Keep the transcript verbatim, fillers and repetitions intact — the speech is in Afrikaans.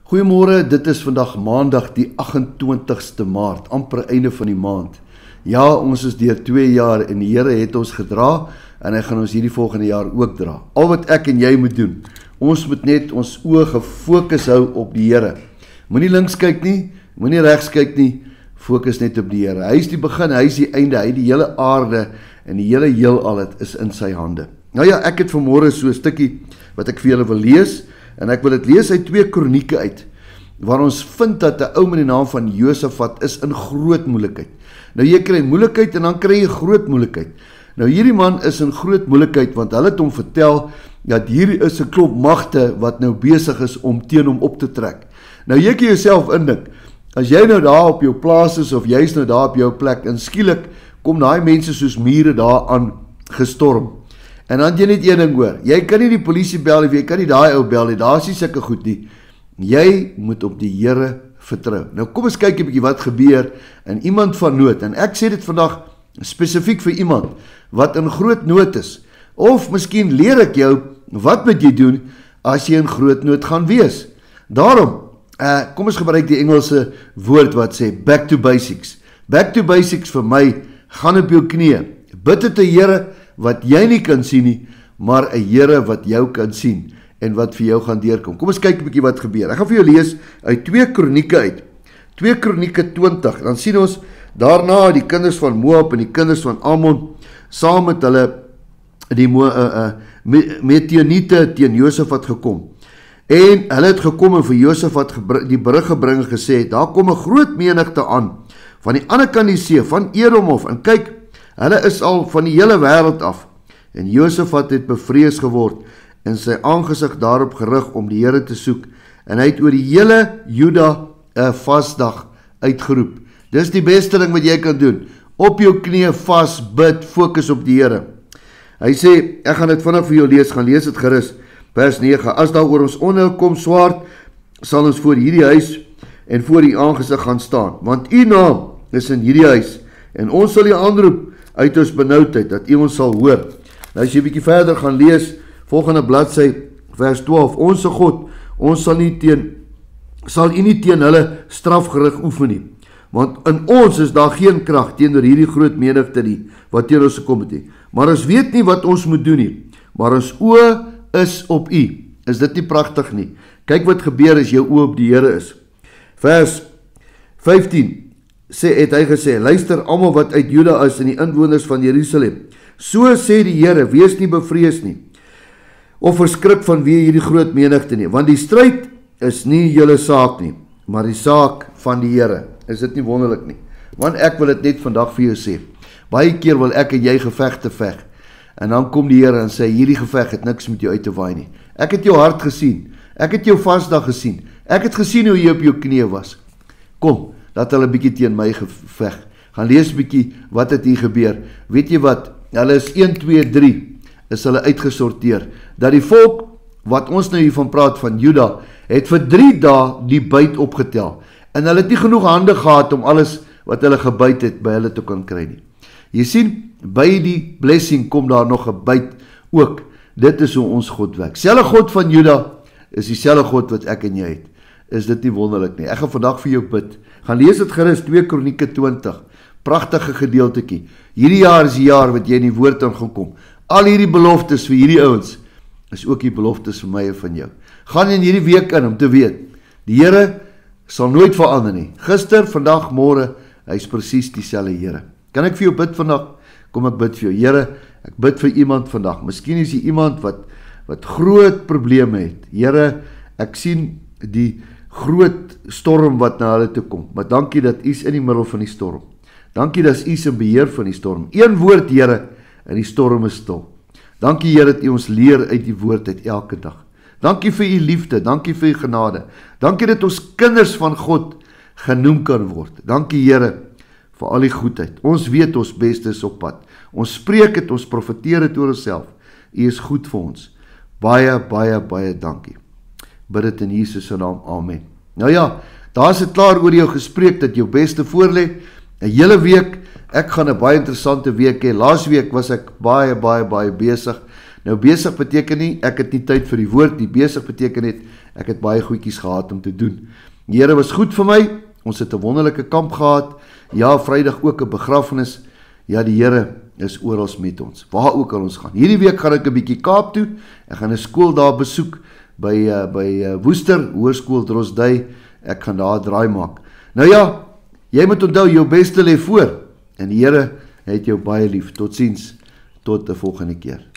Goeiemôre, dit is vandag maandag die agt-en-twintigste Maart, amper einde van die maand. Ja, ons is deur twee jaar en die Here het ons gedra en hy gaan ons hierdie volgende jaar ook dra. Al wat ek en jy moet doen, ons moet net ons oë gefokus hou op die Here. Moenie links kyk nie, moenie regs kyk nie, fokus net op die Here. Hy is die begin, hy is die einde, hy die hele aarde en die hele heelal het is in sy hande. Nou ja, ek het vanmôre so 'n stukkie wat ek vir julle wil lees. En ek wil dit lees uit twee kronieke uit, waar ons vind dat 'n ou met die naam van Josafat is in groot moeilikheid. Nou jy kry moeilikheid en dan kry jy groot moeilikheid. Nou hierdie man is in groot moeilikheid, want hulle het hom vertel, dat hierdie is 'n klomp magte wat nou besig is om teen hom op te trek. Nou jy kan jouself indink, as jy nou daar op jou plaas is, of jy is nou daar op jou plek, en skielik kom daai mense soos mure daar aan gestorm. En dan jy net een ding hoor, jy kan nie die polisie bel of jy kan nie daai ou bel nie, daar is nie sulke goed nie. Jy moet op die Here vertrou. Nou kom ons kyk 'n bietjie wat gebeur in iemand van nood. En ek sê dit vandag spesifiek vir iemand wat in groot nood is. Of miskien leer ek jou wat moet jy doen as jy in groot nood gaan wees. Daarom, uh, kom ons gebruik die Engelse woord wat sê back to basics. Back to basics vir my, gaan op jou knieë. Bid tot die Here wat jy nie kan sien nie, maar 'n Here wat jou kan sien en wat vir jou gaan deurkom. Kom ons kyk 'n bietjie wat gebeur. Ek gaan vir jou lees uit twee kronieke uit. twee kronieke twintig. Dan sien ons daarna die kinders van Moab en die kinders van Ammon saam met hulle die uh, uh, Medianiete teen Josafat gekom. En hulle het gekom en vir Josafat die berig gebring en gesê, daar kom 'n groot menigte aan van die ander kant die see, van Edom af, en kyk, hulle is al van die hele wêreld af. En Josafat het bevrees geword en sy aangesig daarop gerig om die Here te soek. En hy het oor die hele Juda 'n vasdag uitgeroep. Dis die beste ding wat jy kan doen. Op jou knieë vas, bid, fokus op die Here. Hy sê, ek gaan dit vinnig vir jou lees, gaan lees dit gerus. Vers nege, as daar oor ons onheil kom swaard, sal ons voor hierdie huis en voor die aangesig gaan staan. Want u naam is in hierdie huis en ons sal u aanroep uit ons benoudheid, dat u ons sal hoor. Nou as jy 'n bietjie verder gaan lees, volgende bladsy, vers twaalf, onse God, ons sal nie teen, sal u nie teen hulle strafgerig oefen nie, want in ons is daar geen krag teenoor hierdie groot menigte nie, wat teen ons gekom het nie, maar ons weet nie wat ons moet doen nie, maar ons oë is op u. Is dit nie pragtig nie? Kyk wat gebeur as jou oë op die Here is. Vers vyftien, sê, het hy gesê, luister almal wat uit Juda is en die inwoners van Jerusalem. So sê die Here, wees nie bevrees nie, of verskrik van wie hierdie groot menigte nie, want die stryd is nie julle saak nie, maar die saak van die Here. Is dit nie wonderlik nie? Want ek wil dit net vandag vir jou sê. Baie keer wil ek en jy gevegte veg, en dan kom die Here en sê, hierdie geveg het niks met jou uit te waai nie. Ek het jou hart gesien, ek het jou vasdag gesien, ek het gesien hoe jy op jou knieë was. Kom, dat hulle bietjie teen my geveg. Gaan lees bietjie wat het hier gebeur. Weet jy wat? Hulle is een, twee, drie is hulle uitgesorteer. Dat die volk wat ons nou hiervan praat van Juda, het vir drie dae die byt opgetel. En hulle het nie genoeg hande gehad om alles wat hulle gebyt het by hulle te kan kry nie. Jy sien, by die blessing kom daar nog 'n byt ook. Dit is hoe ons God werk. Selfe God van Juda is dieselfde God wat ek en jy het. Is dit nie wonderlik nie? Ek gaan vandag vir jou bid. Gaan lees dit gerus, twee kronieke twintig. Pragtige gedeeltetjie. Hierdie jaar is die jaar wat jy in die woord aan gaan kom. Al hierdie beloftes vir hierdie ouens is ook die beloftes vir my en van jou. Gaan in hierdie week in om te weet, die Here sal nooit verander nie. Gister, vandag, môre, hy is presies dieselfde Here. Kan ek vir jou bid vandag? Kom ek bid vir jou. Here, ek bid vir iemand vandag. Miskien is hier iemand wat wat groot probleme het. Here, ek sien die groot storm wat na hulle toe kom. Maar dankie dat U is in die middel van die storm. Dankie dat U is in beheer van die storm. Een woord, Here, en die storm is stil. Dankie, Here, dat U ons leer uit die woord uit elke dag. Dankie vir U liefde, dankie vir U genade. Dankie dat ons kinders van God genoem kan word. Dankie, Here, vir al die goedheid. Ons weet ons beste is op pad. Ons spreek het, ons profeteer het oor onsself. U is goed vir ons. Baie, baie, baie dankie. Bid dit in Jesus se naam, amen. Nou ja, daar is het klaar oor jou gespreek dat jou beste voorlê. 'n Hele week, ek gaan 'n baie interessante week hê. Laas week was ek baie, baie, baie besig. Nou besig beteken nie, ek het nie tyd vir die woord nie. Besig beteken net, Ek het baie goedjies gehad om te doen. Die Here was goed vir my. Ons het 'n wonderlike kamp gehad. Ja, Vrydag ook 'n begrafnis. Ja, die Here is oral met ons, waar ook al ons gaan. Hierdie week gaan ek 'n bietjie Kaap toe. Ek gaan 'n skool daar besoek by uh, by uh, Woester, Hoërskool Drosdui. Ek gaan daar draai maak. Nou ja, jy moet onthou, jou beste lê voor. En die Here het jou baie lief. Totsiens, tot 'n volgende keer.